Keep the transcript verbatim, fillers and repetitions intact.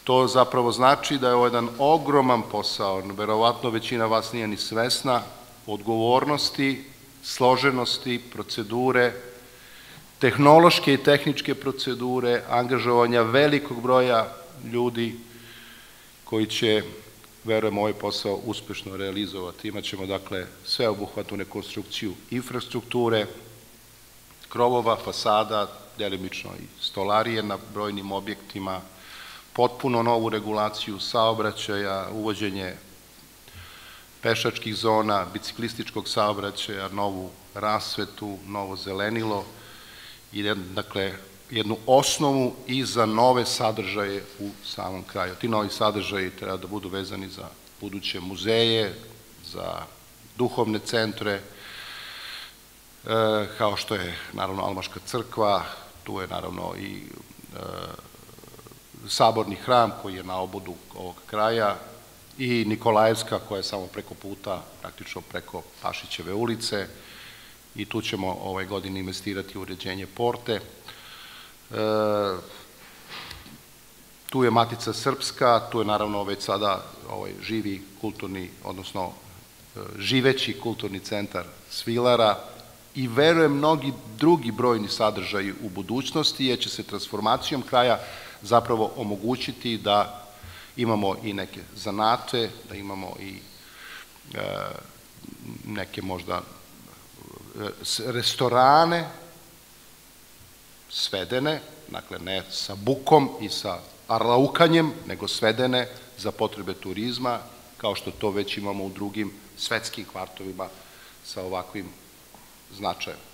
To zapravo znači da je ovo jedan ogroman posao, verovatno većina vas nije ni svesna, odgovornosti, složenosti, procedure, tehnološke i tehničke procedure, angažovanja velikog broja ljudi koji će, verujem, ovaj posao uspešno realizovati. Imaćemo, dakle, sveobuhvatnu rekonstrukciju infrastrukture, krovova, fasada, delimično i stolarije na brojnim objektima, potpuno novu regulaciju saobraćaja, uvođenje pešačkih zona, biciklističkog saobraćaja, novu rasvetu, novo zelenilo i, dakle, jednu osnovu i za nove sadržaje u samom kraju. Ti novi sadržaji treba da budu vezani za buduće muzeje, za duhovne centre, kao što je, naravno, Almaška crkva, tu je, naravno, i Saborni hram koji je na obodu ovog kraja i Nikolajevska koja je samo preko puta, praktično preko Pašićeve ulice, i tu ćemo ove godine investirati u uređenje porte. Tu je Matica Srpska, tu je, naravno, već sada živi kulturni, odnosno živeći kulturni centar Svilara i, verujem, mnogi drugi brojni sadržaji u budućnosti, jer će se transformacijom kraja zapravo omogućiti da imamo i neke zanate, da imamo i neke možda restorane svedene, dakle ne sa bukom i sa arlaukanjem, nego svedene za potrebe turizma, kao što to već imamo u drugim svetskim kvartovima sa ovakvim značajem.